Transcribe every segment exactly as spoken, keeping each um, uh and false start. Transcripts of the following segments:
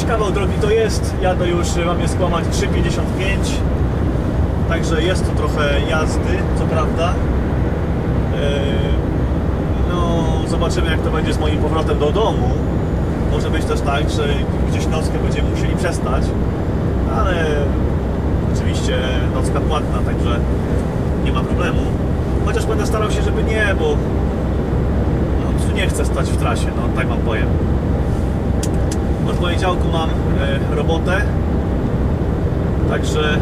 dość kawał drogi to jest. Jadę już, mam je skłamać, trzy pięćdziesiąt pięć. Także jest to trochę jazdy, co prawda. No, zobaczymy, jak to będzie z moim powrotem do domu. Może być też tak, że gdzieś nockę będziemy musieli przestać. Ale oczywiście nocka płatna, także nie ma problemu. Chociaż będę starał się, żeby nie, bo no, nie chcę stać w trasie, no tak wam powiem. Od poniedziałku mam e, robotę, także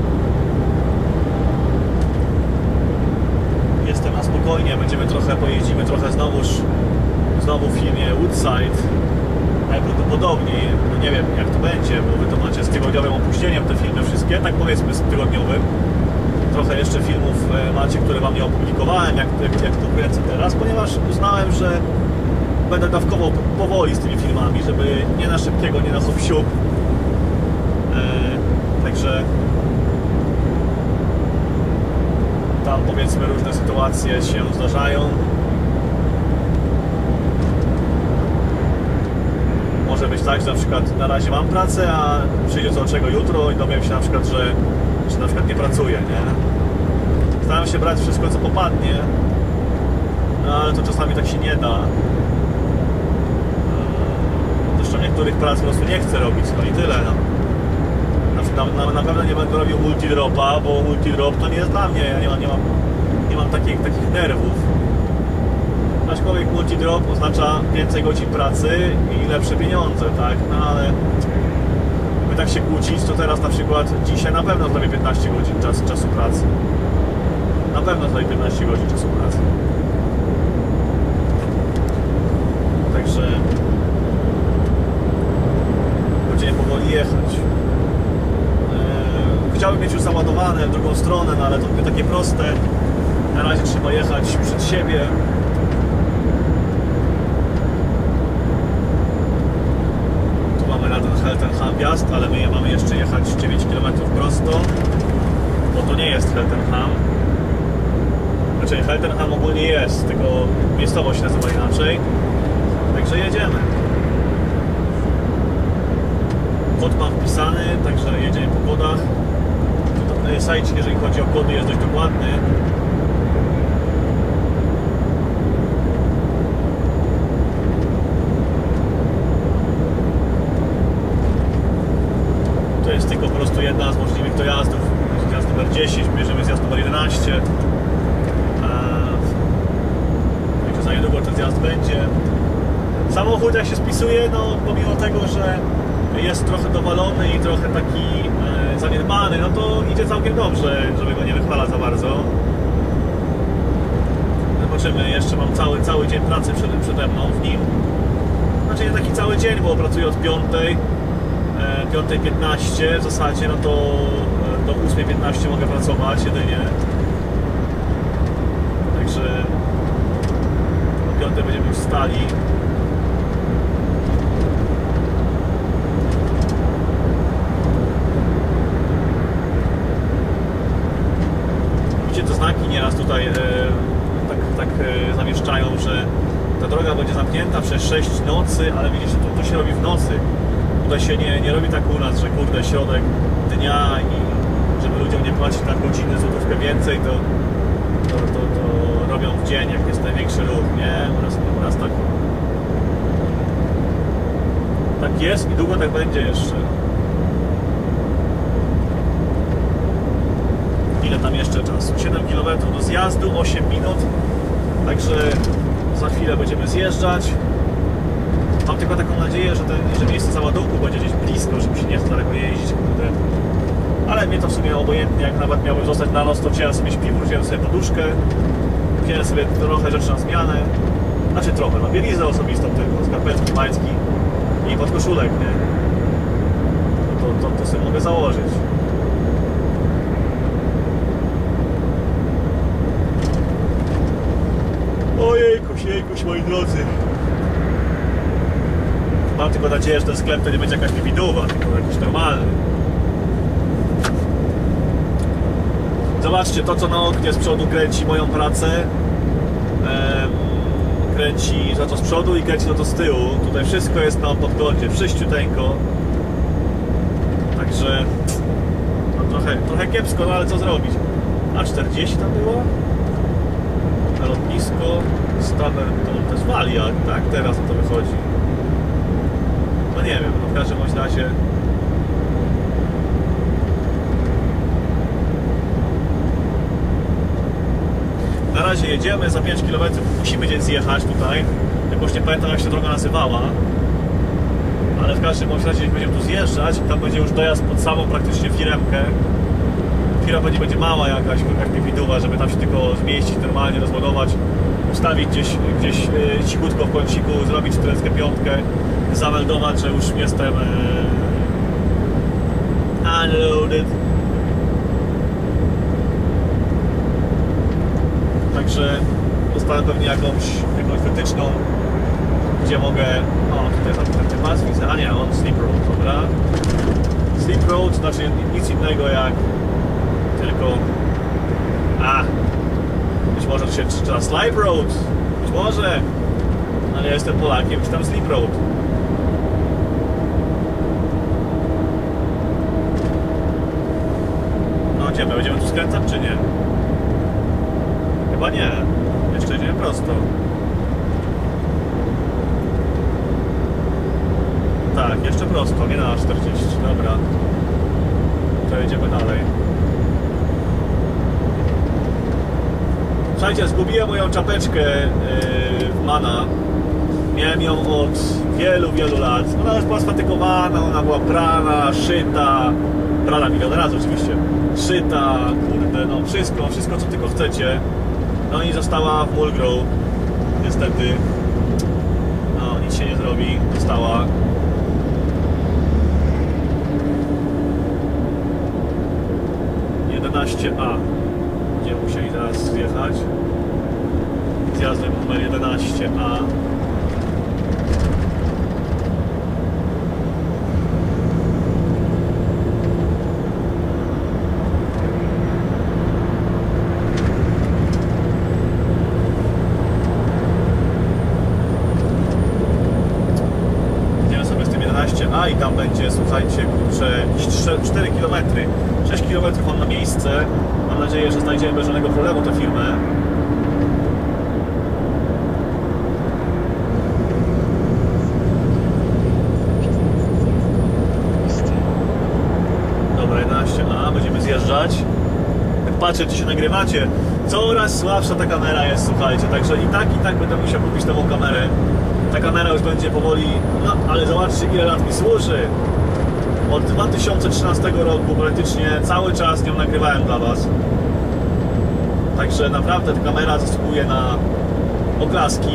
jestem na spokojnie, będziemy trochę, pojeździmy trochę znowuż, znowu w filmie Woodside, najprawdopodobniej, no nie wiem jak to będzie, bo wy to macie z tygodniowym opóźnieniem te filmy wszystkie, tak powiedzmy z tygodniowym. Trochę jeszcze filmów macie, które wam nie opublikowałem, jak, jak, jak tu kręcę teraz, ponieważ uznałem, że będę dawkował powoli z tymi filmami, żeby nie na szybkiego, nie na hop-siup. Eee, także tam powiedzmy różne sytuacje się zdarzają. Może być tak, że na przykład na razie mam pracę, a przyjdzie co czego jutro i dowiem się na przykład, że, że na przykład nie pracuję, nie? Staram się brać wszystko, co popadnie, no, ale to czasami tak się nie da. Zresztą niektórych prac po prostu nie chcę robić, no i tyle, no. Na, na, na pewno nie będę robił multidropa, bo multidrop to nie jest dla mnie, ja nie mam, nie mam, nie mam takich, takich nerwów. Aczkolwiek multidrop oznacza więcej godzin pracy i lepsze pieniądze, tak? No ale by tak się kłócić, to teraz na przykład dzisiaj na pewno zrobię piętnaście godzin czas, czasu pracy. Na pewno zrobię piętnaście godzin czasu pracy. Także będziemy powoli jechać. Chciałbym mieć już załadowane w drugą stronę, no ale to nie takie proste. Na razie trzeba jechać przed siebie. Tu mamy na ten Cheltenham wjazd, ale my mamy jeszcze jechać dziewięć kilometrów prosto, bo to nie jest Cheltenham. Znaczy Cheltenham ogólnie jest, tylko miejscowość nazywa inaczej. Także jedziemy. Kod mam wpisany, także jedziemy po kodach. Sajcik, jeżeli chodzi o kody, jest dość dokładny. To jest tylko po prostu jedna z możliwych dojazdów. Zjazd numer dziesięć, bierzemy zjazd numer jedenaście. Także za niedługo ten zjazd będzie. Samochód jak się spisuje, no pomimo tego, że jest trochę dowalony i trochę taki e, zaniedbany, no to idzie całkiem dobrze, żeby go nie wychwalać za bardzo. Zobaczymy, jeszcze mam cały, cały dzień pracy przed, przede mną w nim. Znaczy nie taki cały dzień, bo pracuję od piątej, e, piątej piętnaście w zasadzie, no to e, do ósmej piętnaście mogę pracować jedynie. Także do piątej będziemy już wstali. Te znaki nieraz tutaj e, tak, tak e, zamieszczają, że ta droga będzie zamknięta przez sześć nocy, ale widzicie, to, to się robi w nocy. Tutaj się nie, nie robi tak u nas, że kurde, środek dnia i żeby ludziom nie płacić na godziny złotówkę więcej, to, to, to, to robią w dzień, jak jest największy ruch, nie? U nas, u nas tak, tak jest i długo tak będzie jeszcze. Ile tam jeszcze czasu? siedem kilometrów do zjazdu, osiem minut. Także za chwilę będziemy zjeżdżać. Mam tylko taką nadzieję, że, ten, że miejsce załadunku będzie gdzieś blisko, żeby się nie chce daleko jeździć. Kurde. Ale mnie to w sumie obojętnie, jak nawet miałbym zostać na noc, to wziąłem sobie śpiwór, wziąłem sobie poduszkę, wziąłem sobie trochę rzeczy na zmianę. Znaczy trochę, no bieliznę osobistą tylko, skarpetki, majtki i podkoszulek, nie? To, to, to sobie mogę założyć. Ojejkuś, jejkuś, moi drodzy. Mam tylko nadzieję, że ten sklep to nie będzie jakaś bibiduwa, tylko jakiś normalny. Zobaczcie, to co na oknie z przodu kręci moją pracę. Ehm, kręci za to z przodu i kręci za to z tyłu. Tutaj wszystko jest na podglądzie, wszyściuteńko. Także no trochę, trochę kiepsko, no ale co zrobić? A czterdzieści tam było? Na lotnisko, Staber, to, to jest Walia, tak? Teraz na to wychodzi. No nie wiem, no w każdym bądź razie na razie jedziemy, za pięć kilometrów musimy gdzieś zjechać tutaj. Jakoś nie pamiętam, jak się droga nazywała. Ale w każdym bądź razie będziemy tu zjeżdżać i tam będzie już dojazd pod samą praktycznie firemkę. Fira będzie, będzie mała jakaś, jakaś pipiduwa, żeby tam się tylko zmieścić, normalnie rozładować, ustawić gdzieś, gdzieś yy, cichutko w kąciku, zrobić czterdzieści pięć, zameldować, że już jestem yy, unloaded. Także dostanę pewnie jakąś, jakąś wytyczną, gdzie mogę... O, tutaj jest ten pas, widzę. A nie, on Sleep Road, dobra. Sleep Road znaczy nic innego jak tylko... A! Być może to się czyta Sleep Road. Być może. Ale ja jestem Polakiem, czytam Sleep Road. No gdzie my? Będziemy tu skręcać czy nie? Chyba nie. Jeszcze idziemy prosto. Tak, jeszcze prosto, nie na czterdzieści. Dobra. To jedziemy dalej. Słuchajcie, zgubiłem moją czapeczkę yy, w Mana. Miałem ją od wielu, wielu lat. Ona już była sfatykowana, ona była prana, szyta. Prana milion razy oczywiście. Szyta, kurde, no wszystko, wszystko co tylko chcecie. No i została w Mulgrow. Niestety. No, nic się nie zrobi. Została. jedenaście A. Będziemy musieli teraz zjechać. Zjazdem numer jedenaście A. A i tam będzie, słuchajcie, kurczę, cztery kilometry, sześć kilometrów on na miejsce. Mam nadzieję, że znajdziemy bez żadnego problemu tę firmę. Dobra, jedenaście A, będziemy zjeżdżać. Jak patrzę, czy się nagrywacie, coraz słabsza ta kamera jest, słuchajcie, także i tak, i tak będę musiał kupić nową kamerę. Ta kamera już będzie powoli, no ale zobaczcie, ile lat mi służy. Od dwa tysiące trzynastego roku praktycznie cały czas nią nagrywałem dla Was. Także naprawdę ta kamera zasługuje na oklaski.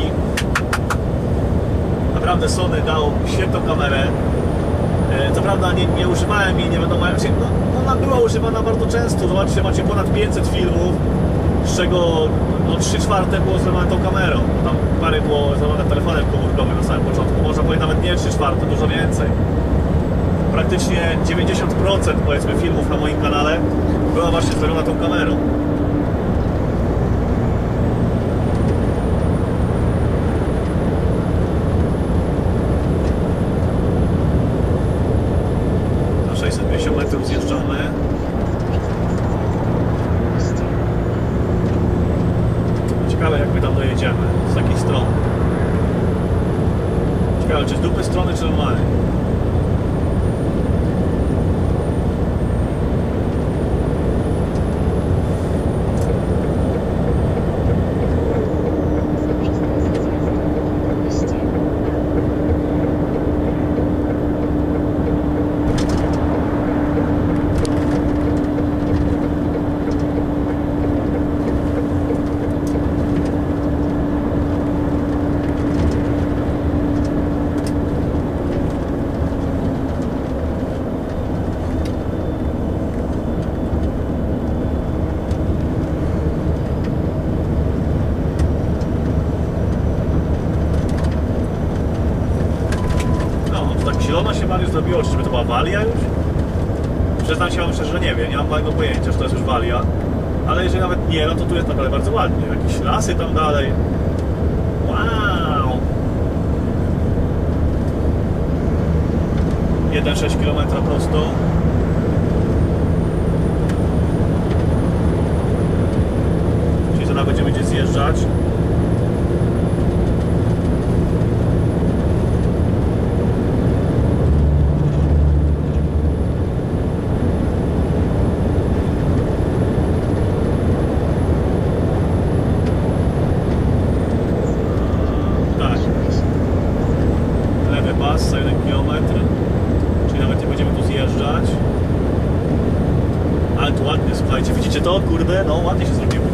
Naprawdę Sony dał świetną kamerę. Co prawda nie, nie używałem jej, nie wiadomo jak się... No, ona była używana bardzo często. Zobaczcie, macie ponad pięćset filmów, z czego no, trzy czwarte było zrobione tą kamerą. Tam parę było zrobione telefonem komórkowym na samym początku. Można powiedzieć nawet nie trzy czwarte, dużo więcej. Praktycznie dziewięćdziesiąt procent powiedzmy filmów na moim kanale była właśnie zrobiona tą kamerą. Na sześćset pięćdziesiąt metrów zjeżdżamy. Ciekawe, jak my tam dojedziemy, z jakiej strony. Ciekawe, czy z dupy strony, czy normalnie. Zielona się Mariusz zrobiło, czy żeby to była Walia już? Przyznam się wam szczerze, że nie wiem, nie mam małego pojęcia, że to jest już Walia. Ale jeżeli nawet nie, no to tu jest naprawdę bardzo ładnie. Jakieś lasy tam dalej. Wow! jeden przecinek sześć kilometra prosto. Czyli zaraz będziemy gdzieś zjeżdżać. Za jeden kilometr, czyli nawet nie będziemy tu zjeżdżać. Ale tu ładnie, słuchajcie, widzicie to? Kurde, no ładnie się zrobiło.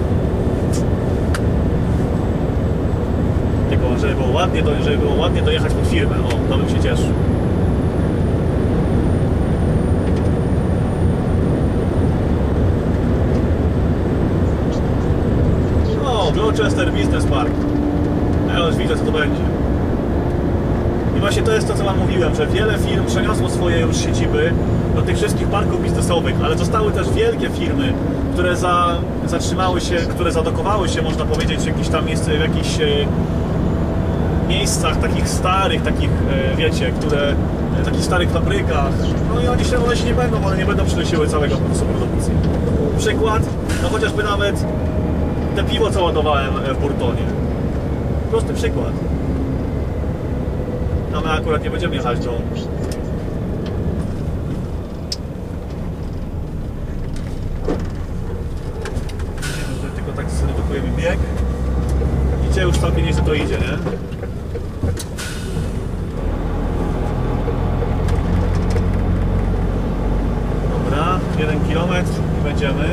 Tylko żeby było ładnie, żeby było ładnie dojechać pod firmę, o, to bym się cieszył. O, Gloucester Business Park. Ja już widzę, co to będzie. I właśnie to jest to, co wam mówiłem, że wiele firm przeniosło swoje już siedziby do tych wszystkich parków biznesowych, ale zostały też wielkie firmy, które za, zatrzymały się, które zadokowały się, można powiedzieć, w jakichś tam miejsc, w jakichś e, miejscach takich starych, takich, e, wiecie, które, w takich starych fabrykach. No i oni się, one się nie będą, one nie będą przynosiły całego procesu produkcji. Przykład, no chociażby nawet te piwo, co ładowałem w Burtonie. Prosty przykład. No my akurat nie będziemy jechać do... Tylko tak zredukujemy bieg. Idzie już całkiem nieźle to idzie, nie? Dobra, jeden kilometr i będziemy.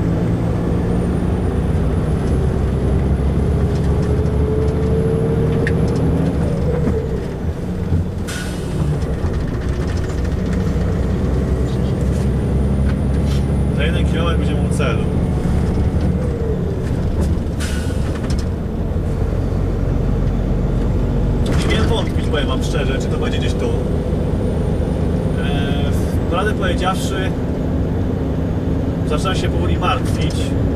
Będziemy u celu. Nie wiem wątpić, powiem wam szczerze, czy to będzie gdzieś tu. Eee, prawdę powiedziawszy, zaczynam się powoli martwić.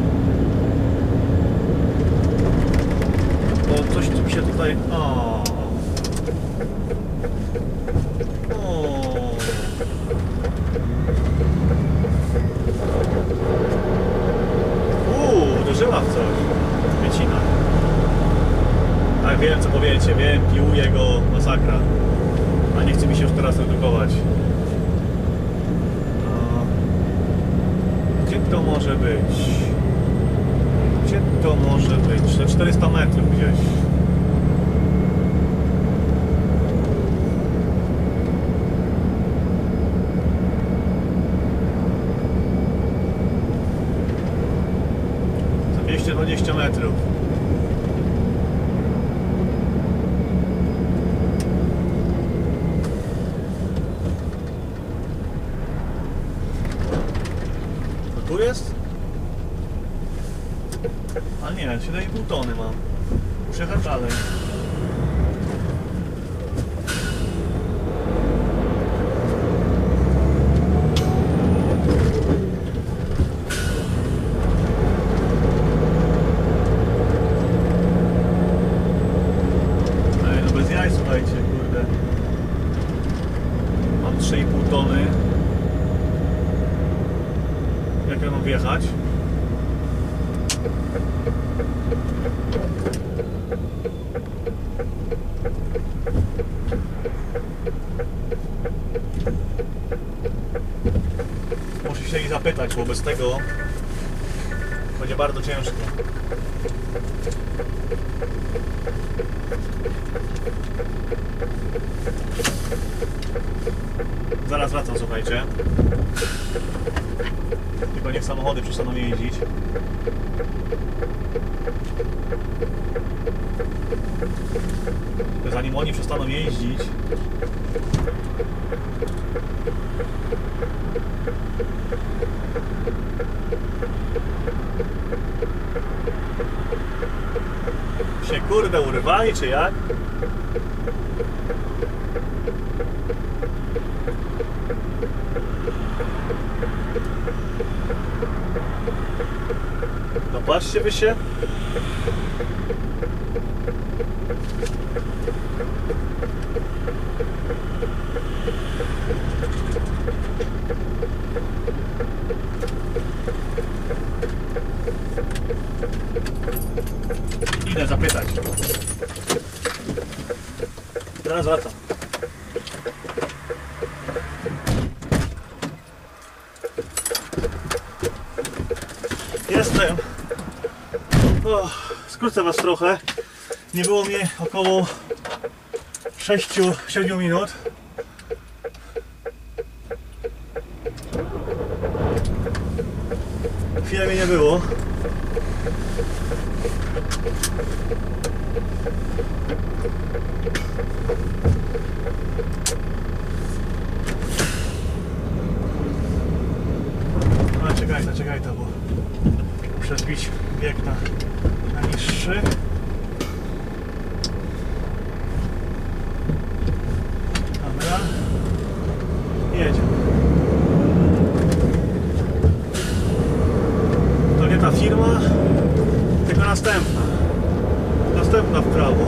Bo coś tu mi się tutaj... O. O. Uderzyła w coś. Wycina. Tak, wiem co powiecie, wiem, piłuję go, masakra. A nie chce mi się już teraz redukować. No. Gdzie to może być? Gdzie to może być? Na czterysta metrów gdzieś. dwieście dwadzieścia metrów. To tu jest? A nie, siedem i pół tony mam. Muszę jechać dalej. Słuchajcie, kurde. Mam trzy i pół tony. Jak ja mam wjechać? Muszę się ich zapytać, bo bez tego będzie bardzo ciężko. Zaraz wracam, słuchajcie. Tylko niech samochody przestaną jeździć. Zanim oni przestaną jeździć, się kurde urwali, czy jak? No patrzcie wy się. Zaraz wracam. Jestem. O, skrócę was trochę. Nie było mnie około sześć siedem minut. Chwilę mnie nie było. No czekaj, to czekaj to, bo muszę zbić bieg na, na niższy. Dobra. Jedziemy. To nie ta firma, tylko następna. Następna w prawo.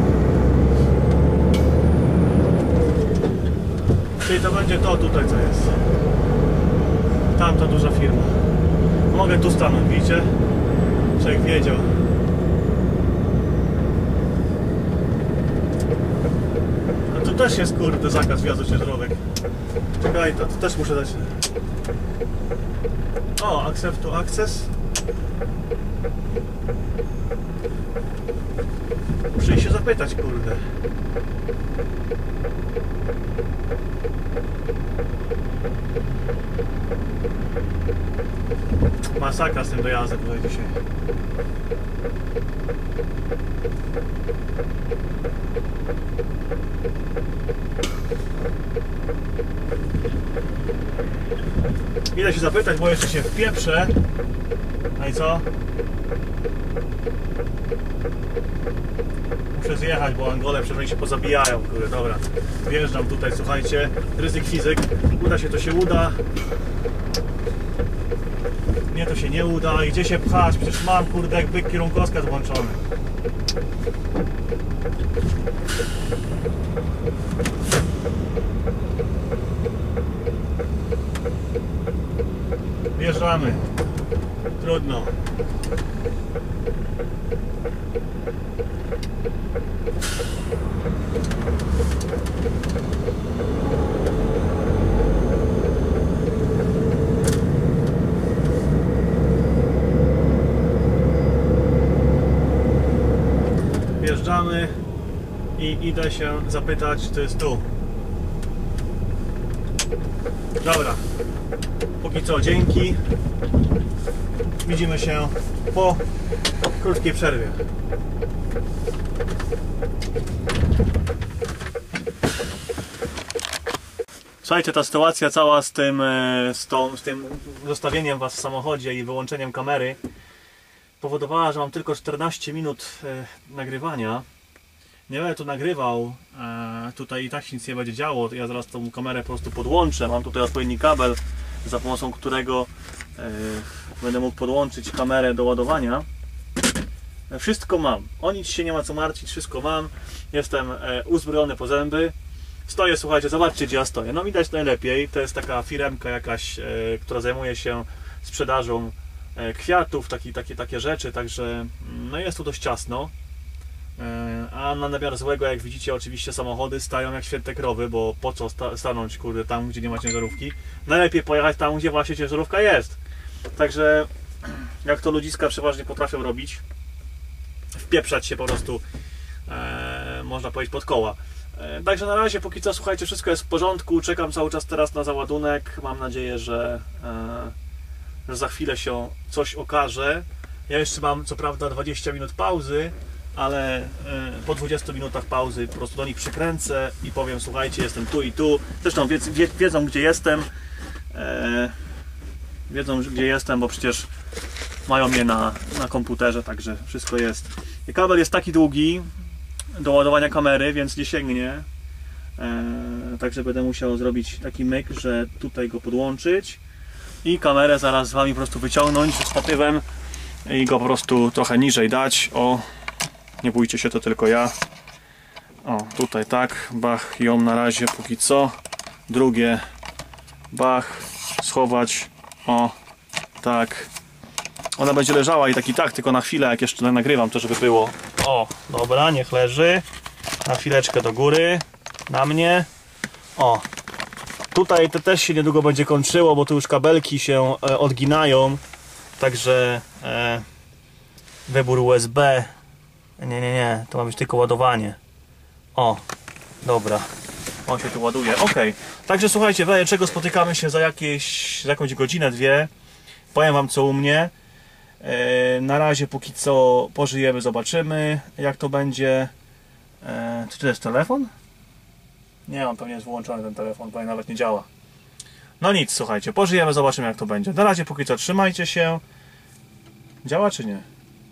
Czyli to będzie to tutaj, co jest. Tamta duża firma. Mogę tu stanąć, widzicie? Człowiek wiedział. A tu też jest, kurde, zakaz wjazdu ciężarówek. Czekaj, to, to też muszę dać. O, accept to access. Muszę się zapytać, kurde. Masakra z tym dojazdem tutaj dzisiaj. Idę się zapytać, bo jeszcze się wpieprzę. No i co? Muszę zjechać, bo Angole przynajmniej się pozabijają. Kurde, dobra. Wjeżdżam tutaj, słuchajcie. Ryzyk fizyk. Uda się, to się uda. Nie, to się nie uda. I gdzie się pchać? Przecież mam, kurde, jak byk kierunkowskaz włączony. Wjeżdżamy. Trudno. Wjeżdżamy i idę się zapytać, czy to jest tu. Dobra. Póki co dzięki. Widzimy się po krótkiej przerwie. Słuchajcie, ta sytuacja cała z tym, z, tą, z tym zostawieniem was w samochodzie i wyłączeniem kamery powodowała, że mam tylko czternaście minut nagrywania. Nie będę tu nagrywał, tutaj i tak się nic nie będzie działo. Ja zaraz tą kamerę po prostu podłączę. Mam tutaj odpowiedni kabel, za pomocą którego będę mógł podłączyć kamerę do ładowania. Wszystko mam, o nic się nie ma co martwić, wszystko mam. Jestem uzbrojony po zęby. Stoję, słuchajcie, zobaczcie, gdzie ja stoję. No widać najlepiej, to jest taka firemka jakaś, która zajmuje się sprzedażą kwiatów, taki, takie, takie rzeczy, także no jest tu dość ciasno. A na namiar złego, jak widzicie, oczywiście samochody stają jak święte krowy, bo po co sta stanąć, kurde, tam, gdzie nie ma ciężarówki. Najlepiej pojechać tam, gdzie właśnie ciężarówka jest. Także jak to ludziska przeważnie potrafią robić, wpieprzać się po prostu, e, można powiedzieć, pod koła. E, także na razie, póki co, słuchajcie, wszystko jest w porządku, czekam cały czas teraz na załadunek. Mam nadzieję, że, e, że za chwilę się coś okaże. Ja jeszcze mam, co prawda, dwadzieścia minut pauzy, ale po dwudziestu minutach pauzy po prostu do nich przykręcę i powiem, słuchajcie, jestem tu i tu. Zresztą wie, wie, wiedzą, gdzie jestem. E, wiedzą, gdzie jestem, bo przecież mają mnie na, na komputerze, także wszystko jest. I kabel jest taki długi do ładowania kamery, więc nie sięgnie. E, także będę musiał zrobić taki myk, że tutaj go podłączyć i kamerę zaraz z wami po prostu wyciągnąć z statywem i go po prostu trochę niżej dać. O, nie bójcie się, to tylko ja. O, tutaj tak, bach, ją na razie póki co. Drugie, bach, schować. O, tak. Ona będzie leżała i tak i tak, tylko na chwilę, jak jeszcze nagrywam, to żeby było. O, dobra, niech leży. Na chwileczkę do góry. na mnie. O, tutaj to też się niedługo będzie kończyło, bo tu już kabelki się e, odginają. Także e, wybór U S B. Nie, nie, nie, to ma być tylko ładowanie. O, dobra. On się tu ładuje. Ok. Także słuchajcie, w razie czego spotykamy się za jakieś, za jakąś godzinę, dwie. Powiem wam co u mnie. E, na razie póki co pożyjemy, zobaczymy jak to będzie. E, czy to jest telefon? Nie, on pewnie jest wyłączony ten telefon, bo nawet nie działa. No nic, słuchajcie, pożyjemy, zobaczymy jak to będzie. Na razie póki co trzymajcie się. Działa czy nie?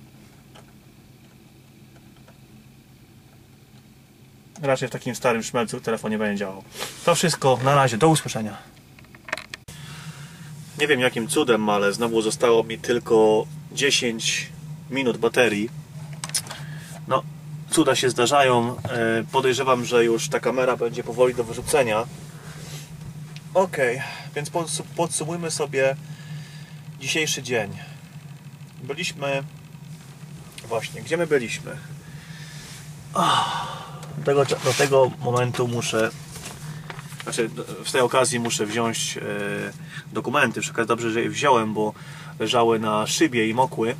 Raczej w takim starym szmelcu telefon nie będzie działał. To wszystko, na razie, do usłyszenia. Nie wiem jakim cudem, ale znowu zostało mi tylko dziesięć minut baterii. No, cuda się zdarzają. Podejrzewam, że już ta kamera będzie powoli do wyrzucenia. Ok, więc podsumujmy sobie dzisiejszy dzień. Byliśmy... Właśnie, gdzie my byliśmy? Do tego, do tego momentu muszę... Znaczy, w tej okazji muszę wziąć e, dokumenty. Przy okazji dobrze, że je wziąłem, bo leżały na szybie i mokły.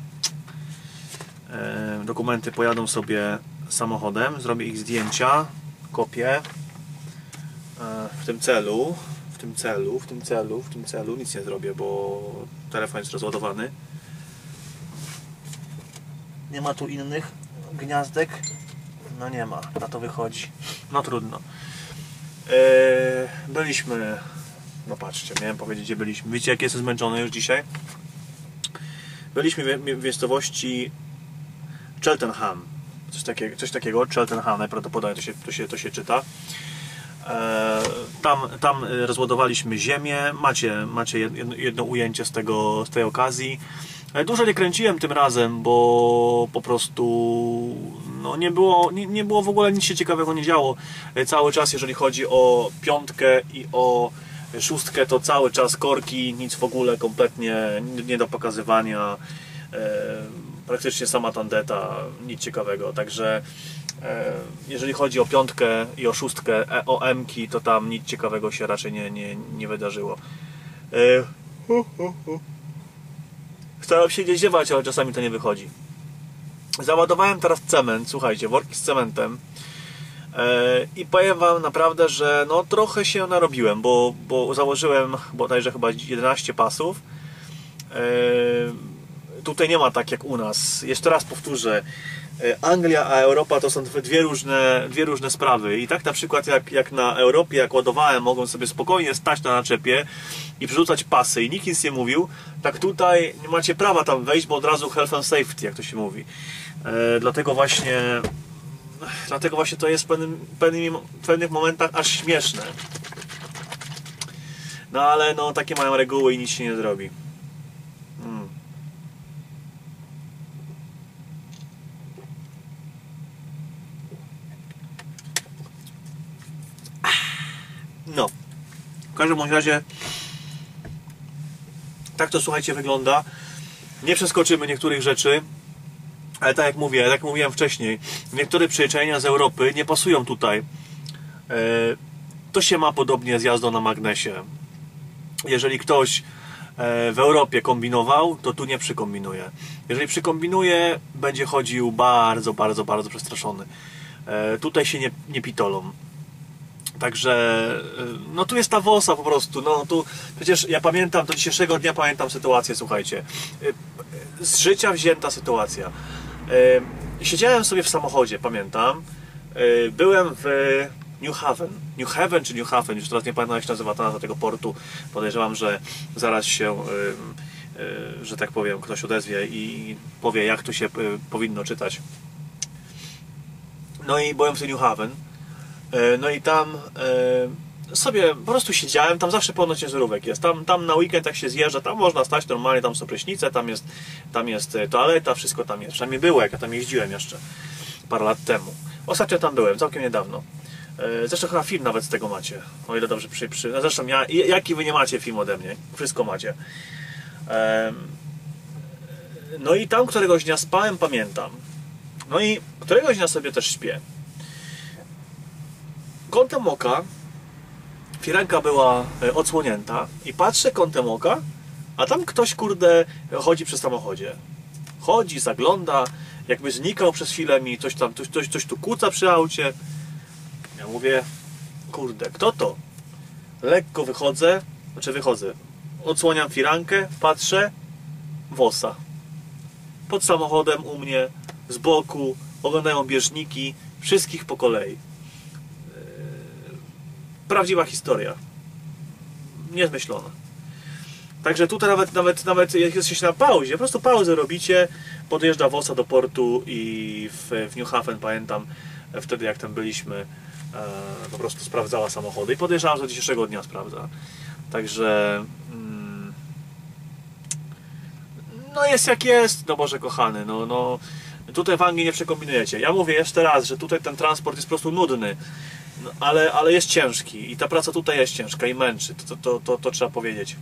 E, dokumenty pojadą sobie samochodem. Zrobię ich zdjęcia, kopię. E, w tym celu, w tym celu, w tym celu, w tym celu nic nie zrobię, bo telefon jest rozładowany. Nie ma tu innych gniazdek. No nie ma, na to wychodzi. No trudno. Byliśmy, no patrzcie, miałem powiedzieć gdzie byliśmy. Wiecie jak jestem zmęczony już dzisiaj? Byliśmy w miejscowości Cheltenham. Coś takiego, coś takiego Cheltenham, najprawdopodobniej to się, to się, to się czyta. Tam, tam rozładowaliśmy ziemię. Macie, macie jedno, jedno ujęcie z, tego, z tej okazji. Dużo nie kręciłem tym razem, bo po prostu no nie, było, nie, nie było w ogóle nic się ciekawego nie działo. Cały czas jeżeli chodzi o piątkę i o szóstkę, to cały czas korki, nic w ogóle, kompletnie nie do pokazywania. Praktycznie sama tandeta, nic ciekawego. Także jeżeli chodzi o piątkę i o szóstkę, o emki, to tam nic ciekawego się raczej nie, nie, nie wydarzyło. Staram się nie ziewać, ale czasami to nie wychodzi. Załadowałem teraz cement, słuchajcie, worki z cementem yy, i powiem wam naprawdę, że no trochę się narobiłem, bo, bo założyłem bodajże chyba jedenaście pasów. Yy, tutaj nie ma tak jak u nas. Jeszcze raz powtórzę, yy, Anglia a Europa to są dwie różne, dwie różne sprawy i tak na przykład jak, jak na Europie, jak ładowałem, mogłem sobie spokojnie stać na naczepie i przerzucać pasy i nikt nic nie mówił, tak tutaj nie macie prawa tam wejść, bo od razu health and safety, jak to się mówi. E, dlatego właśnie dlatego właśnie to jest w pewnym, pewnym, w pewnych momentach aż śmieszne. No ale no takie mają reguły i nic się nie zrobi. Hmm. No, w każdym razie tak to słuchajcie wygląda. Nie przeskoczymy niektórych rzeczy, ale tak jak mówię, tak jak mówiłem wcześniej, niektóre przyzwyczajenia z Europy nie pasują tutaj. To się ma podobnie z jazdą na magnesie. Jeżeli ktoś w Europie kombinował, to tu nie przykombinuje. Jeżeli przykombinuje, będzie chodził bardzo, bardzo, bardzo przestraszony. Tutaj się nie, nie pitolą. Także, no tu jest ta wosa po prostu, no tu przecież ja pamiętam, do dzisiejszego dnia pamiętam sytuację, słuchajcie, z życia wzięta sytuacja. Siedziałem sobie w samochodzie, pamiętam, byłem w New Haven, New Haven czy New Haven, już teraz nie pamiętam jak się nazywa ta nazwa tego portu, podejrzewam, że zaraz się, że tak powiem, ktoś odezwie i powie jak tu się powinno czytać. No i byłem w New Haven. No i tam e, sobie po prostu siedziałem, tam zawsze pełno ciężarówek jest, tam, tam na weekend jak się zjeżdża, tam można stać normalnie, tam są prysznice, tam jest, tam jest toaleta, wszystko tam jest, przynajmniej było jak ja tam jeździłem jeszcze parę lat temu. Ostatnio tam byłem, całkiem niedawno. E, zresztą chyba film nawet z tego macie, o ile dobrze przy... przy no zresztą ja, jaki wy nie macie film ode mnie, wszystko macie. E, no i tam któregoś dnia spałem, pamiętam. No i któregoś dnia sobie też śpię. kątem oka firanka była odsłonięta i patrzę kątem oka, a tam ktoś, kurde, chodzi przy samochodzie. Chodzi, zagląda, jakby znikał przez chwilę mi, coś tam, coś, coś, coś tu kłóca przy aucie. Ja mówię, kurde, kto to? Lekko wychodzę, znaczy wychodzę, odsłaniam firankę, patrzę, Wosa. Pod samochodem u mnie, z boku, oglądają bieżniki, wszystkich po kolei. Prawdziwa historia. Niezmyślona. Także tutaj nawet, nawet, nawet jak jesteście na pauzie, po prostu pauzę robicie, podjeżdża Wosa do portu i w, w New Haven, pamiętam, wtedy jak tam byliśmy, e, po prostu sprawdzała samochody i podjeżdżała do dzisiejszego dnia sprawdza. Także mm, no jest jak jest, no Boże kochany, no, no tutaj w Anglii nie przekombinujecie. Ja mówię jeszcze raz, że tutaj ten transport jest po prostu nudny, no, ale, ale jest ciężki i ta praca tutaj jest ciężka i męczy, to, to, to, to trzeba powiedzieć.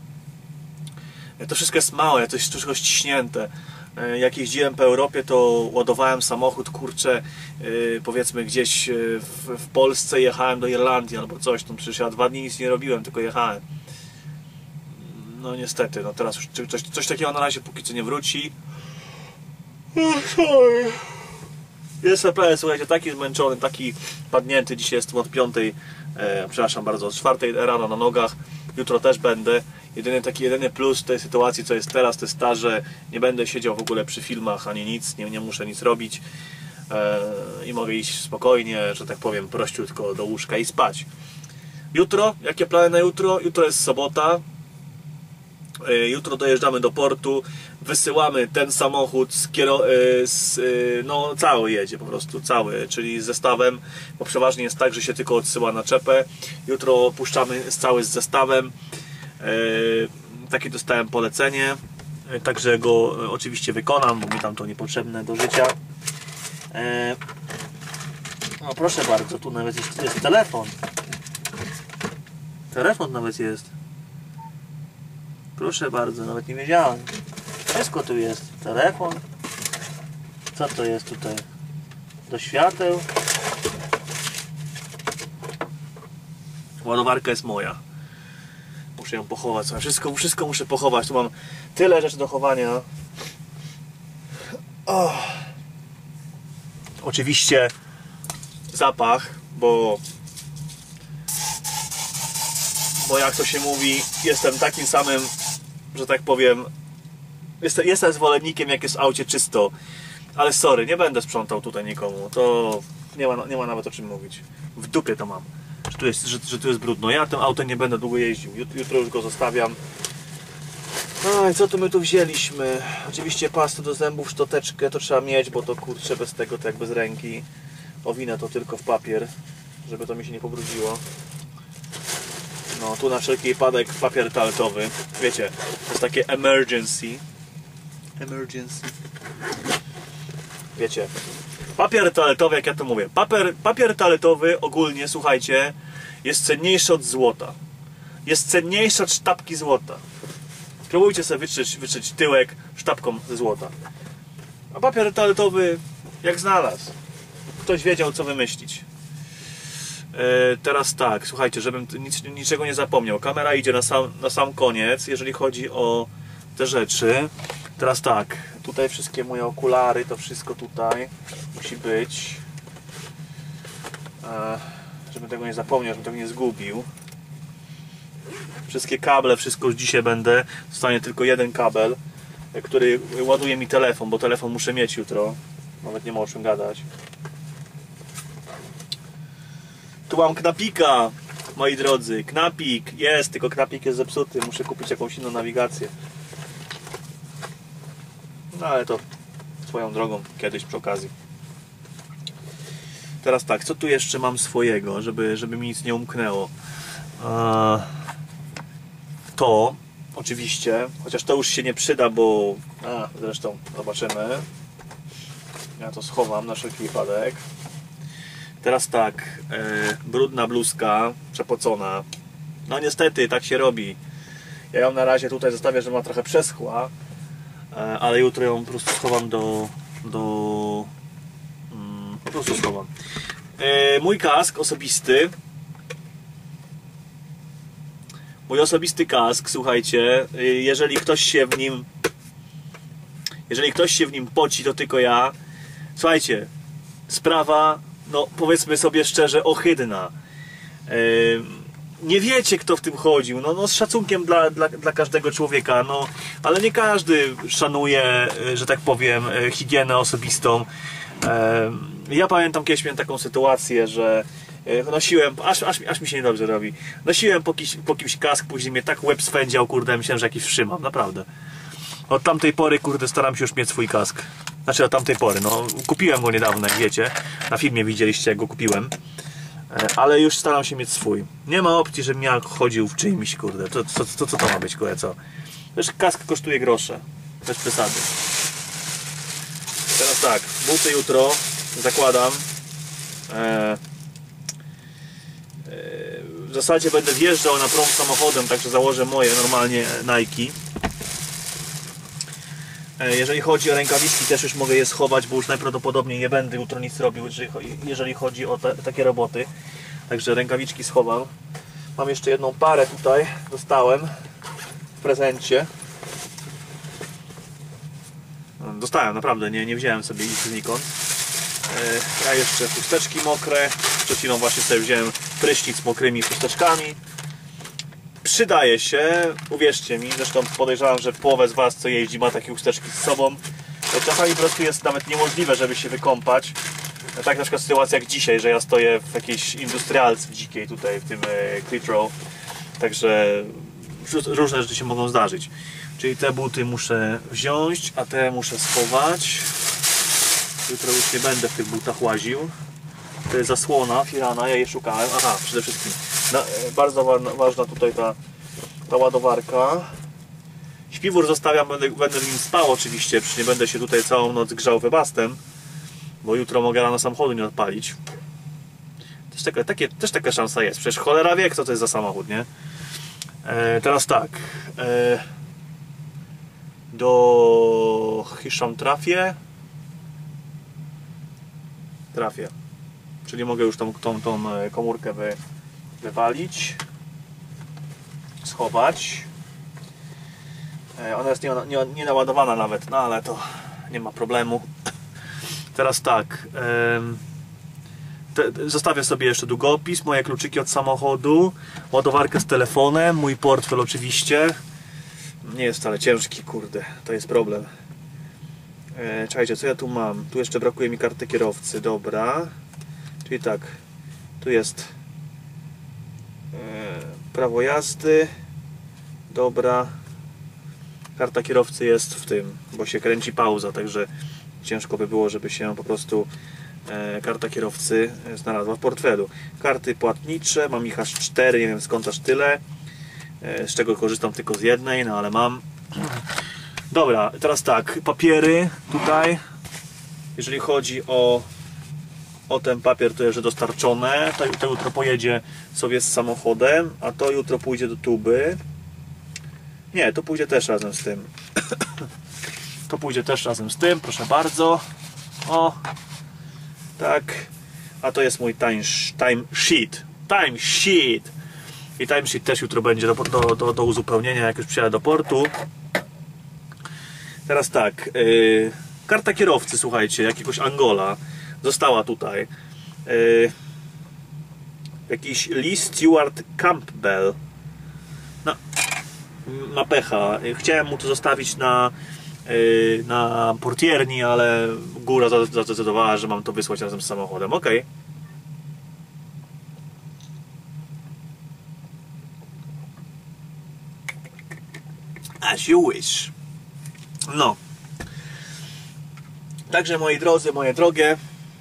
To wszystko jest małe, to jest wszystko ściśnięte. Jak jeździłem po Europie, to ładowałem samochód, kurczę, yy, powiedzmy gdzieś w, w Polsce, jechałem do Irlandii albo coś, no przecież ja dwa dni nic nie robiłem, tylko jechałem. No niestety, no teraz już coś, coś takiego na razie póki co nie wróci. Jestem prawie, słuchajcie, taki zmęczony, taki padnięty, dzisiaj jestem od piątej, e, przepraszam bardzo, od czwartej rano na nogach, jutro też będę. Jedyny taki jedyny plus tej sytuacji, co jest teraz, to jest ta, że nie będę siedział w ogóle przy filmach ani nic, nie, nie muszę nic robić e, i mogę iść spokojnie, że tak powiem, prościutko do łóżka i spać. Jutro, jakie plany na jutro? Jutro jest sobota. E, jutro dojeżdżamy do portu, wysyłamy ten samochód z, kiero, e, z e, no cały jedzie po prostu, cały, czyli z zestawem, bo przeważnie jest tak, że się tylko odsyła naczepę. Jutro puszczamy cały z zestawem. Takie dostałem polecenie, także go oczywiście wykonam, bo mi tam to niepotrzebne do życia. No proszę bardzo, tu nawet jest, jest telefon. Telefon nawet jest. Proszę bardzo, nawet nie wiedziałem. Wszystko tu jest. Telefon. Co to jest tutaj? Do świateł. Ładowarka jest moja. Muszę ją pochować. Wszystko, wszystko muszę pochować. Tu mam tyle rzeczy do chowania. Oh. Oczywiście zapach, bo bo jak to się mówi, jestem takim samym, że tak powiem, jestem, jestem zwolennikiem, jak jest w aucie czysto, ale sorry, nie będę sprzątał tutaj nikomu. To nie ma, nie ma nawet o czym mówić. W dupie to mam. Że tu jest, że, że tu jest brudno. Ja tym autem nie będę długo jeździł. Jutro już go zostawiam. No i co tu my tu wzięliśmy? Oczywiście pastę do zębów, szczoteczkę to trzeba mieć, bo to kurczę bez tego to jak bez ręki. Owinę to tylko w papier, żeby to mi się nie pobrudziło. No tu na wszelki wypadek papier toaletowy. Wiecie, to jest takie emergency. Emergency. Wiecie. Papier toaletowy, jak ja to mówię, papier, papier toaletowy ogólnie, słuchajcie, jest cenniejszy od złota. Jest cenniejszy od sztabki złota. Próbujcie sobie wytrzeć, wytrzeć tyłek sztabką ze złota. A papier toaletowy, jak znalazł. Ktoś wiedział, co wymyślić. E, teraz tak, słuchajcie, żebym nic, niczego nie zapomniał. Kamera idzie na sam, na sam koniec, jeżeli chodzi o te rzeczy. Teraz tak, tutaj wszystkie moje okulary, to wszystko tutaj musi być. E, żebym tego nie zapomniał, żebym tego nie zgubił. Wszystkie kable, wszystko już dzisiaj będę. Zostanie tylko jeden kabel, który ładuje mi telefon, bo telefon muszę mieć jutro. Nawet nie ma o czym gadać. Tu mam knapika, moi drodzy. Knapik jest, tylko knapik jest zepsuty. Muszę kupić jakąś inną nawigację. No ale to swoją drogą kiedyś przy okazji. Teraz tak, co tu jeszcze mam swojego, żeby, żeby mi nic nie umknęło? Eee, to oczywiście, chociaż to już się nie przyda, bo a, zresztą zobaczymy. Ja to schowam na wszelki wypadek. Teraz tak, e, brudna bluzka, przepocona. No niestety, tak się robi. Ja ją na razie tutaj zostawię, żeby ona trochę przeschła, e, ale jutro ją po prostu schowam do... do mm, po prostu schowam. e, mój kask osobisty, mój osobisty kask, słuchajcie, e, jeżeli ktoś się w nim, jeżeli ktoś się w nim poci, to tylko ja. Słuchajcie, sprawa, no powiedzmy sobie szczerze, ohydna. E, nie wiecie, kto w tym chodził, no, no z szacunkiem dla, dla, dla każdego człowieka, no, ale nie każdy szanuje, że tak powiem, higienę osobistą. Ja pamiętam, kiedyś miałem taką sytuację, że nosiłem, aż, aż, aż mi się niedobrze robi, nosiłem po, kiś, po kimś kask, później mnie tak łeb swędział, kurde, myślałem, że jakiś wszy mam, naprawdę. Od tamtej pory, kurde, staram się już mieć swój kask. Znaczy od tamtej pory, no, kupiłem go niedawno, jak wiecie, na filmie widzieliście, jak go kupiłem. Ale już staram się mieć swój. Nie ma opcji, żebym ja chodził w czyimś, kurde. To, to, to, co to ma być, kurde, co? Wiesz, kask kosztuje grosze. Bez przesady. Teraz tak, buty jutro zakładam. E, e, w zasadzie będę wjeżdżał na prom samochodem, także założę moje normalnie Nike. E, jeżeli chodzi o rękawiczki, też już mogę je schować, bo już najprawdopodobniej nie będę jutro nic robił, jeżeli chodzi o te, takie roboty. Także rękawiczki schowam. Mam jeszcze jedną parę tutaj, dostałem w prezencie. Dostałem, naprawdę, nie, nie wziąłem sobie ich znikąd. Ja jeszcze chusteczki mokre. Przed chwilą właśnie sobie wziąłem prysznic z mokrymi chusteczkami. Przydaje się, uwierzcie mi, zresztą podejrzewam, że połowę z Was, co jeździ, ma takie chusteczki z sobą. Czasami po prostu jest nawet niemożliwe, żeby się wykąpać. Tak na przykład sytuacja jak dzisiaj, że ja stoję w jakiejś industrialce dzikiej tutaj w tym Clitrow. Także różne rzeczy się mogą zdarzyć. Czyli te buty muszę wziąć, a te muszę schować. Jutro już nie będę w tych butach łaził. To jest zasłona firana, ja je szukałem. Aha, przede wszystkim na, bardzo wa ważna tutaj ta, ta ładowarka. Śpiwór zostawiam, będę, będę w nim spał oczywiście, przecież nie będę się tutaj całą noc grzał webastem, bo jutro mogę rano samochodu nie odpalić. Też taka, takie, też taka szansa jest, przecież cholera wie, co to jest za samochód, nie? E, teraz tak, e, do Hiszam trafię. Trafię. Czyli mogę już tą, tą, tą komórkę wy, wywalić, schować. E, ona jest nie, nie, nie naładowana nawet, no ale to nie ma problemu. Teraz tak, e, te, zostawię sobie jeszcze długopis, moje kluczyki od samochodu, ładowarkę z telefonem, mój portfel oczywiście. Nie jest wcale ciężki, kurde, to jest problem. E, czekajcie, co ja tu mam? Tu jeszcze brakuje mi karty kierowcy, dobra. Czyli tak, tu jest e, prawo jazdy, dobra. Karta kierowcy jest w tym, bo się kręci pauza, także ciężko by było, żeby się po prostu e, karta kierowcy znalazła w portfelu. Karty płatnicze, mam ich aż cztery, nie wiem skąd aż tyle, e, z czego korzystam tylko z jednej, no ale mam. Dobra, teraz tak, papiery tutaj, jeżeli chodzi o, o ten papier, to jest dostarczone, to, to jutro pojedzie sobie z samochodem, a to jutro pójdzie do tuby. Nie, to pójdzie też razem z tym. To pójdzie też razem z tym, proszę bardzo. O, tak. A to jest mój time, time sheet. Time sheet. I time sheet też jutro będzie do, do, do, do uzupełnienia, jak już przyjadę do portu. Teraz tak. Yy, karta kierowcy, słuchajcie, jakiegoś Angola została tutaj. Yy, jakiś Lee Stewart Campbell. No, ma pecha. Chciałem mu to zostawić na, yy, na portierni, ale góra zadecydowała, że mam to wysłać razem z samochodem. Ok. As you wish. No. Także moi drodzy, moje drogie,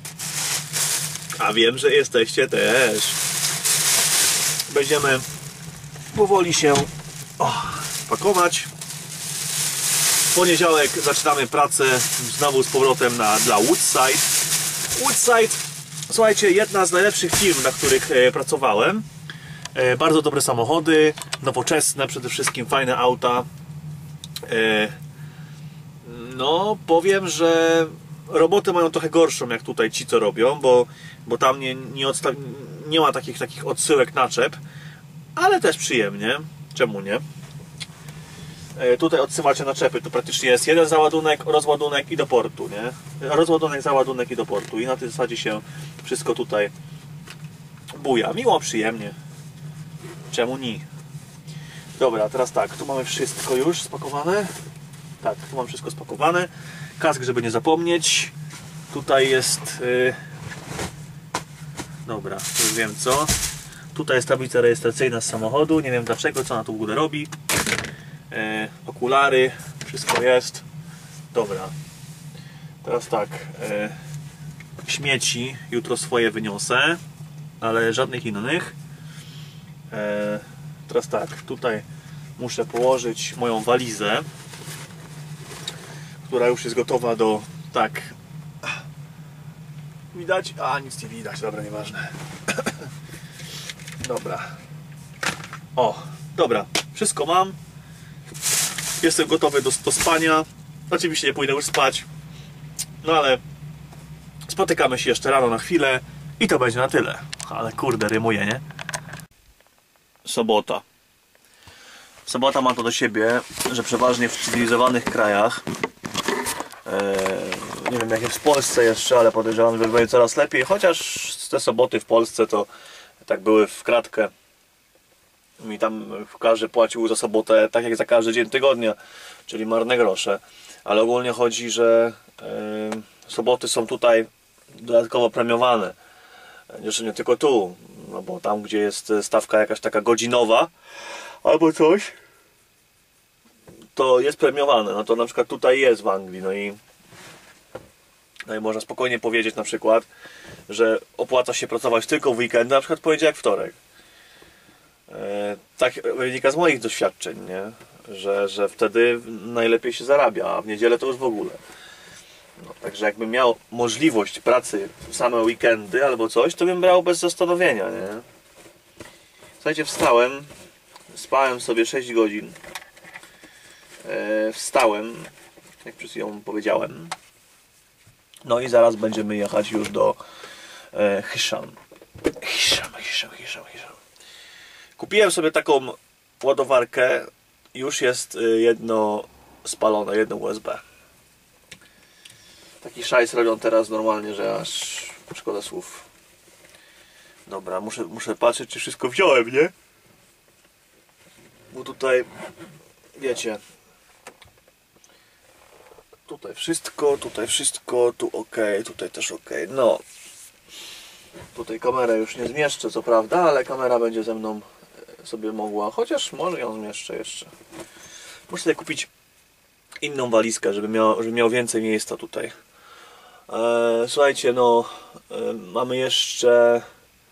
a wiem, że jesteście też, będziemy powoli się o, pakować. W poniedziałek zaczynamy pracę znowu z powrotem na, dla Woodside. Woodside, słuchajcie, jedna z najlepszych firm, na których e, pracowałem. E, bardzo dobre samochody, nowoczesne, przede wszystkim fajne auta. E, no, powiem, że roboty mają trochę gorszą jak tutaj ci co robią, bo, bo tam nie, nie, odsta nie ma takich, takich odsyłek naczep, ale też przyjemnie, czemu nie? E, tutaj odsyłacie naczepy, tu praktycznie jest jeden załadunek, rozładunek i do portu, nie? Rozładunek, załadunek i do portu i na tej zasadzie się wszystko tutaj buja, miło, przyjemnie, czemu nie? Dobra, teraz tak, tu mamy wszystko już spakowane. Tak, tu mam wszystko spakowane. Kask, żeby nie zapomnieć. Tutaj jest... Yy... Dobra, już wiem co. Tutaj jest tablica rejestracyjna z samochodu. Nie wiem dlaczego, co ona tu w ogóle robi. Yy, okulary, wszystko jest. Dobra. Teraz tak. Yy... Śmieci jutro swoje wyniosę, ale żadnych innych. Yy... Teraz tak, tutaj muszę położyć moją walizę, która już jest gotowa do... tak... Widać? A, nic nie widać, dobra, nieważne. Dobra. O, dobra, wszystko mam. Jestem gotowy do, do spania. Oczywiście nie pójdę już spać. No ale... spotykamy się jeszcze rano na chwilę i to będzie na tyle. Ale kurde, rymuje, nie? Sobota. Sobota ma to do siebie, że przeważnie w cywilizowanych krajach, e, nie wiem jak jest w Polsce jeszcze, ale podejrzewam, że będzie coraz lepiej, chociaż te soboty w Polsce to tak były w kratkę. Mi tam każdy płacił za sobotę tak jak za każdy dzień tygodnia, czyli marne grosze. Ale ogólnie chodzi, że e, soboty są tutaj dodatkowo premiowane. Jeszcze nie tylko tu, no bo tam gdzie jest stawka jakaś taka godzinowa albo coś, to jest premiowane. No to na przykład tutaj jest w Anglii, no i, no i można spokojnie powiedzieć na przykład, że opłaca się pracować tylko w weekendy, na przykład poniedziałek, wtorek. E, tak wynika z moich doświadczeń, nie? Że, że wtedy najlepiej się zarabia, a w niedzielę to już w ogóle. No, także jakbym miał możliwość pracy w same weekendy albo coś, to bym brał bez zastanowienia, nie? Słuchajcie, wstałem, spałem sobie sześć godzin. E, wstałem, jak przed chwilą powiedziałem. No i zaraz będziemy jechać już do e, Hisham. Hisham, Hisham, Hisham, Hisham. Kupiłem sobie taką ładowarkę. Już jest jedno spalone, jedno U S B. Taki szajs robią teraz normalnie, że aż szkoda słów. Dobra, muszę, muszę patrzeć, czy wszystko wziąłem, nie? Bo tutaj, wiecie, tutaj wszystko, tutaj wszystko, tu ok, tutaj też ok. No, tutaj kamerę już nie zmieszczę, co prawda, ale kamera będzie ze mną sobie mogła, chociaż może ją zmieszczę jeszcze. Muszę sobie kupić inną walizkę, żeby miał, żeby miał więcej miejsca tutaj. Słuchajcie, no mamy jeszcze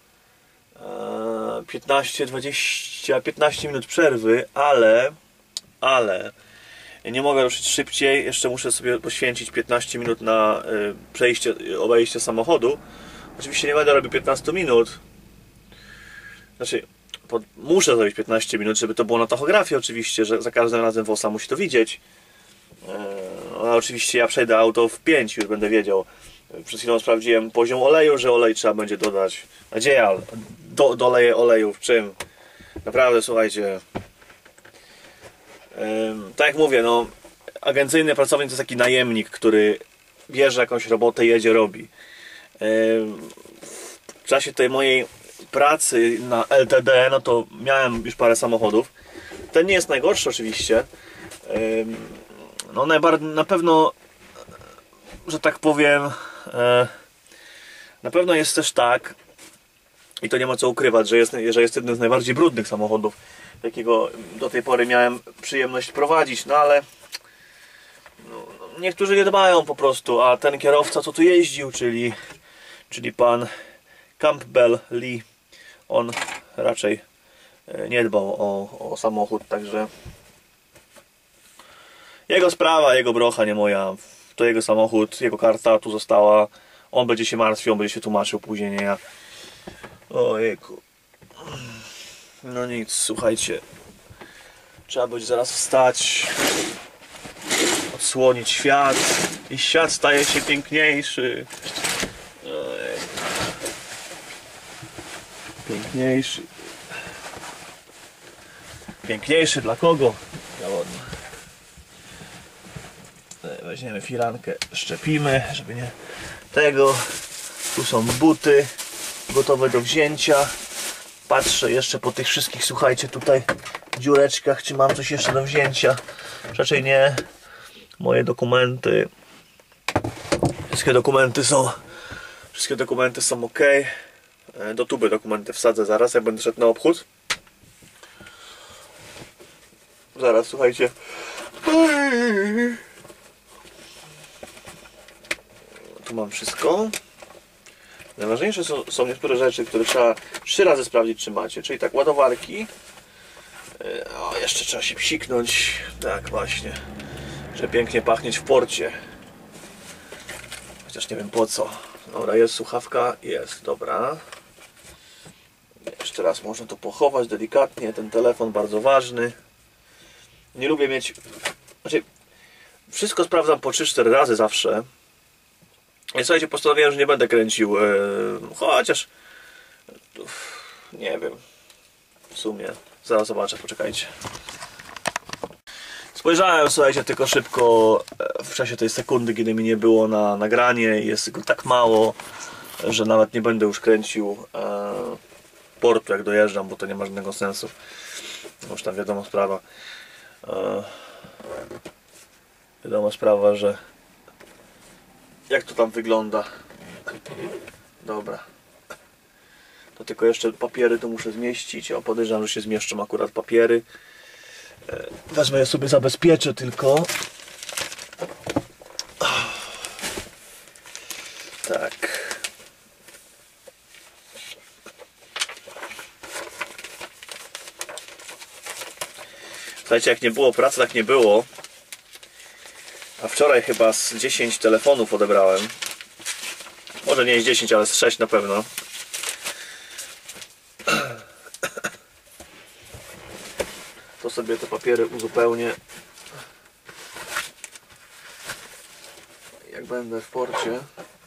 piętnaście, dwadzieścia, piętnaście minut przerwy, ale ale nie mogę ruszyć szybciej, jeszcze muszę sobie poświęcić piętnaście minut na przejście, obejście samochodu. Oczywiście nie będę robił piętnaście minut, znaczy pod, muszę zrobić piętnaście minut, żeby to było na tachografii oczywiście, że za każdym razem wosa musi to widzieć. A oczywiście ja przejdę auto w pięć, już będę wiedział. Przed chwilą sprawdziłem poziom oleju, że olej trzeba będzie dodać. A gdzie ja do, doleję oleju? W czym? Naprawdę, słuchajcie. Ym, tak jak mówię, no agencyjny pracownik to jest taki najemnik, który bierze jakąś robotę, jedzie, robi. Ym, w czasie tej mojej pracy na L T D, no to miałem już parę samochodów. Ten nie jest najgorszy oczywiście. Ym, No najbardziej, na pewno, że tak powiem, e, na pewno jest też tak, i to nie ma co ukrywać, że jest, że jest jednym z najbardziej brudnych samochodów, jakiego do tej pory miałem przyjemność prowadzić, no ale no, niektórzy nie dbają po prostu, a ten kierowca, co tu jeździł, czyli, czyli pan Campbell Lee, on raczej nie dbał o, o samochód, także jego sprawa, jego brocha, nie moja. To jego samochód, jego karta tu została. On będzie się martwił, on będzie się tłumaczył później, nie ja. Ojejku. No nic, słuchajcie. Trzeba będzie zaraz wstać. odsłonić świat i świat staje się piękniejszy. Piękniejszy. Piękniejszy dla kogo? Zawodno. Weźmiemy firankę, szczepimy, żeby nie tego. Tu są buty gotowe do wzięcia. Patrzę jeszcze po tych wszystkich, słuchajcie, tutaj dziureczkach, czy mam coś jeszcze do wzięcia. Raczej nie. Moje dokumenty. Wszystkie dokumenty są Wszystkie dokumenty są ok. Do tuby dokumenty wsadzę zaraz, jak będę szedł na obchód. Zaraz, słuchajcie. Tu mam wszystko. Najważniejsze są, są niektóre rzeczy, które trzeba trzy razy sprawdzić, czy macie. Czyli tak, ładowarki. O, jeszcze trzeba się psiknąć. Tak, właśnie. Że pięknie pachnieć w porcie. Chociaż nie wiem po co. Dobra, jest słuchawka. Jest, dobra. Jeszcze raz można to pochować delikatnie. Ten telefon bardzo ważny. Nie lubię mieć... Znaczy, wszystko sprawdzam po trzy cztery razy zawsze. I słuchajcie, postanowiłem, że nie będę kręcił. Yy, chociaż... Nie wiem. W sumie. Zaraz zobaczę, poczekajcie. Spojrzałem, słuchajcie, tylko szybko w czasie tej sekundy, kiedy mi nie było na nagranie. Jest go tak mało, że nawet nie będę już kręcił e, portu, jak dojeżdżam, bo to nie ma żadnego sensu. Już tam wiadomo sprawa. E, wiadomo sprawa, że jak to tam wygląda. Dobra. To tylko jeszcze papiery tu muszę zmieścić. O, podejrzewam, że się zmieszczą akurat papiery. Wezmę je sobie, zabezpieczę tylko. Tak. Słuchajcie, jak nie było pracy, tak nie było. A wczoraj chyba z dziesięć telefonów odebrałem. Może nie z dziesięć, ale z sześć na pewno. To sobie te papiery uzupełnię, jak będę w porcie.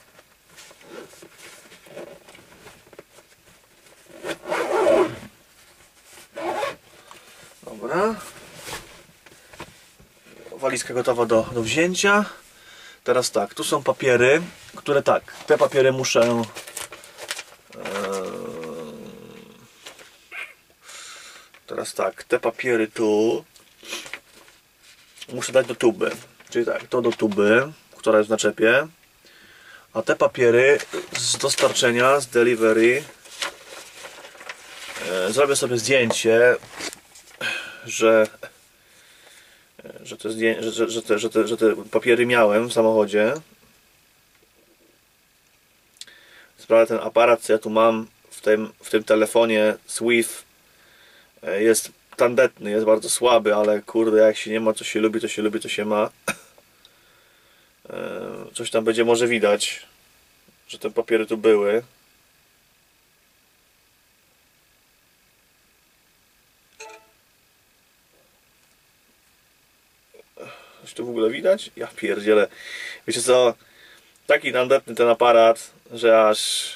Dobra. Walizka gotowa do, do wzięcia. Teraz tak, tu są papiery, które tak, te papiery muszę Teraz tak, te papiery tu muszę dać do tuby. Czyli tak, to do tuby, która jest w naczepie. A te papiery z dostarczenia, z delivery, e, zrobię sobie zdjęcie, że że te, zdję, że, że, że, te, że, te, że te papiery miałem w samochodzie. Sprawę, ten aparat, co ja tu mam w tym, w tym telefonie Swift, jest tandetny, jest bardzo słaby, ale kurde, jak się nie ma, co się lubi, to się lubi, to się ma. Coś tam będzie może widać, że te papiery tu były. Coś tu w ogóle widać? Ja pierdzielę. Wiecie co? Taki tandetny ten aparat, że aż...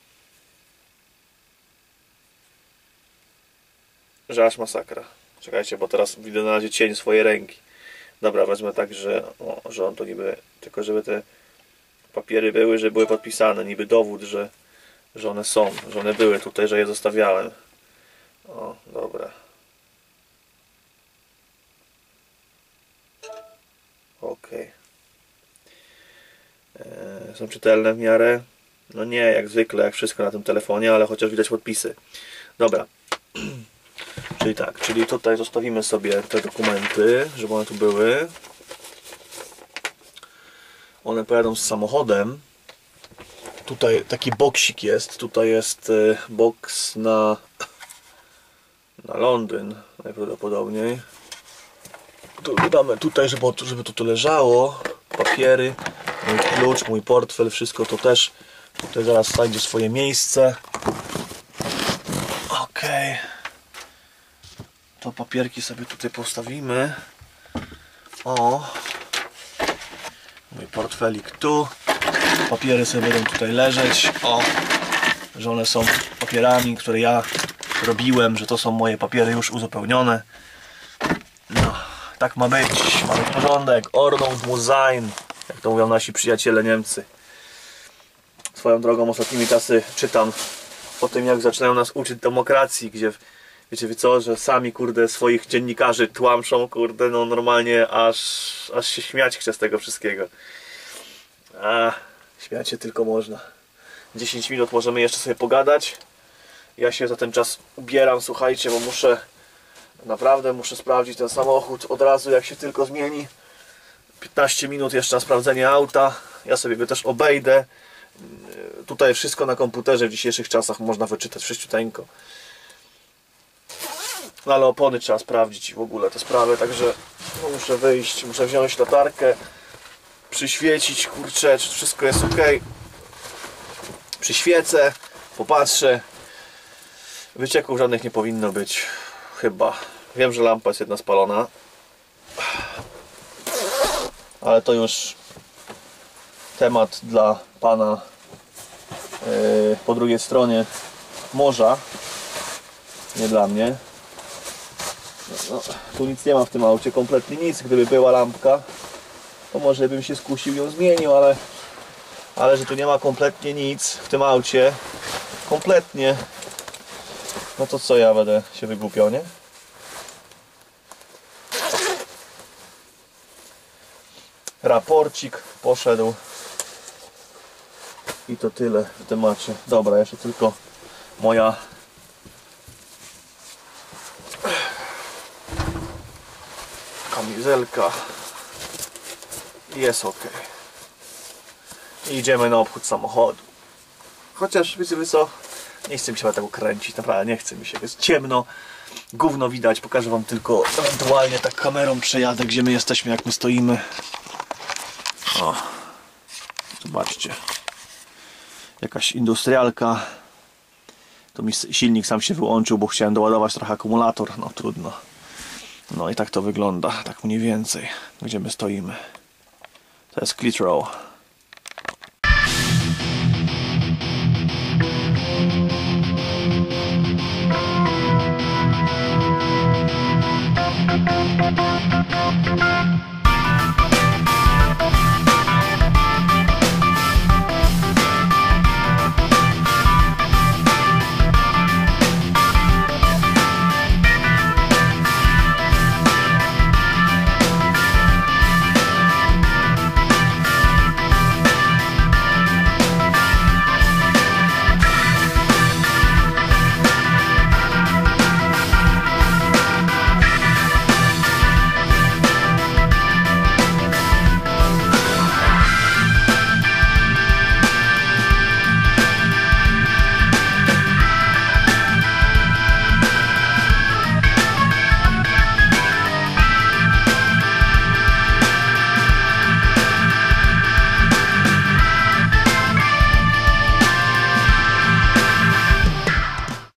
że aż masakra. Czekajcie, bo teraz widzę na razie cień swojej ręki. Dobra, wezmę tak, że, o, że on to niby, tylko żeby te papiery były, że były podpisane, niby dowód, że, że one są, że one były tutaj, że je zostawiałem. O, dobra. Okej. Okay. Są czytelne w miarę? No nie, jak zwykle, jak wszystko na tym telefonie, ale chociaż widać podpisy. Dobra. Czyli tak, czyli tutaj zostawimy sobie te dokumenty, żeby one tu były. One pojadą z samochodem. Tutaj taki boksik jest. Tutaj jest boks na, na Londyn najprawdopodobniej. Tu damy tutaj, żeby, żeby to tu leżało. Papiery, mój klucz, mój portfel, wszystko to też tutaj zaraz znajdzie swoje miejsce. Okej. To papierki sobie tutaj postawimy. O. Mój portfelik tu. Papiery sobie będą tutaj leżeć. O, że one są papierami, które ja robiłem, że to są moje papiery już uzupełnione. No, tak ma być. Mamy porządek. Ordnung muss sein, jak to mówią nasi przyjaciele Niemcy. Swoją drogą ostatnimi czasy czytam o tym, jak zaczynają nas uczyć demokracji, gdzie wiecie wy co, że sami kurde swoich dziennikarzy tłamszą, kurde, no normalnie aż, aż się śmiać chce z tego wszystkiego. A, śmiać się tylko można. dziesięć minut możemy jeszcze sobie pogadać. Ja się za ten czas ubieram, słuchajcie, bo muszę, naprawdę muszę sprawdzić ten samochód od razu, jak się tylko zmieni. piętnaście minut jeszcze na sprawdzenie auta. Ja sobie go też obejdę. Tutaj wszystko na komputerze w dzisiejszych czasach można wyczytać wszyściuteńko. No ale opony trzeba sprawdzić i w ogóle te sprawy, także no, muszę wyjść, muszę wziąć latarkę, przyświecić, kurczę, czy wszystko jest ok. Przyświecę, popatrzę. Wycieków żadnych nie powinno być, chyba. Wiem, że lampa jest jedna spalona, ale to już temat dla pana yy, po drugiej stronie morza, nie dla mnie. No, no, tu nic nie ma w tym aucie, kompletnie nic. Gdyby była lampka, to może bym się skusił, ją zmienił, ale ale że tu nie ma kompletnie nic w tym aucie, kompletnie, no to co, ja będę się wygłupiał, nie? Raporcik poszedł i to tyle w temacie. Dobra, jeszcze tylko moja kamizelka. Jest ok. I idziemy na obchód samochodu. Chociaż wiecie wy co? Nie chcę mi się tego kręcić, naprawdę nie chce mi się. Jest ciemno, gówno widać. Pokażę wam tylko ewentualnie tak kamerą przejadę, gdzie my jesteśmy, jak my stoimy. O, zobaczcie. Jakaś industrialka. To mi silnik sam się wyłączył, bo chciałem doładować trochę akumulator. No trudno. No i tak to wygląda, tak mniej więcej, gdzie my stoimy. To jest Clitheroe.